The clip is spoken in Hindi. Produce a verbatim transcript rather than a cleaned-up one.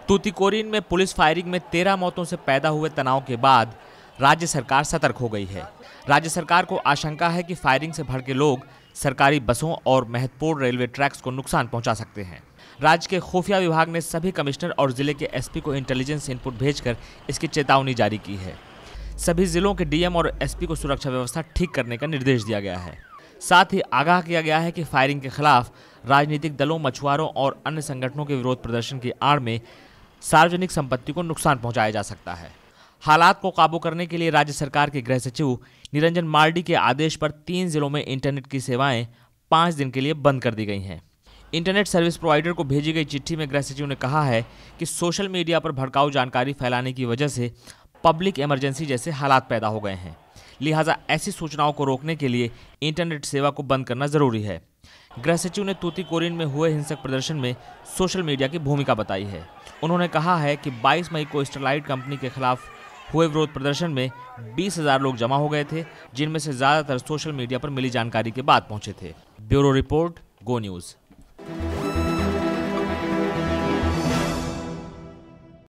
टूटिकोरिन में पुलिस फायरिंग में तेरह मौतों से पैदा हुए तनाव के बाद राज्य सरकार सतर्क हो गई है। राज्य सरकार को आशंका है कि फायरिंग से भड़के लोग सरकारी बसों और महत्वपूर्ण रेलवे ट्रैक्स को नुकसान पहुंचा सकते हैं। राज्य के खुफिया विभाग ने सभी कमिश्नर और जिले के एसपी को इंटेलिजेंस इनपुट भेजकर इसकी चेतावनी जारी की है। सभी जिलों के डीएम और एसपी को सुरक्षा व्यवस्था ठीक करने का निर्देश दिया गया है। साथ ही आगाह किया गया है कि फायरिंग के खिलाफ राजनीतिक दलों, मछुआरों और अन्य संगठनों के विरोध प्रदर्शन की आड़ में सार्वजनिक संपत्ति को नुकसान पहुंचाया जा सकता है। हालात को काबू करने के लिए राज्य सरकार के गृह सचिव निरंजन मार्डी के आदेश पर तीन जिलों में इंटरनेट की सेवाएं पाँच दिन के लिए बंद कर दी गई हैं। इंटरनेट सर्विस प्रोवाइडर को भेजी गई चिट्ठी में गृह सचिव ने कहा है कि सोशल मीडिया पर भड़काऊ जानकारी फैलाने की वजह से पब्लिक इमरजेंसी जैसे हालात पैदा हो गए हैं, लिहाजा ऐसी सूचनाओं को रोकने के लिए इंटरनेट सेवा को बंद करना जरूरी है। गृह सचिव ने टूटिकोरिन में हुए हिंसक प्रदर्शन में सोशल मीडिया की भूमिका बताई है। उन्होंने कहा है कि बाईस मई को स्टरलाइट कंपनी के खिलाफ हुए विरोध प्रदर्शन में बीस हजार लोग जमा हो गए थे, जिनमें से ज्यादातर सोशल मीडिया पर मिली जानकारी के बाद पहुंचे थे। Bureau report, go news.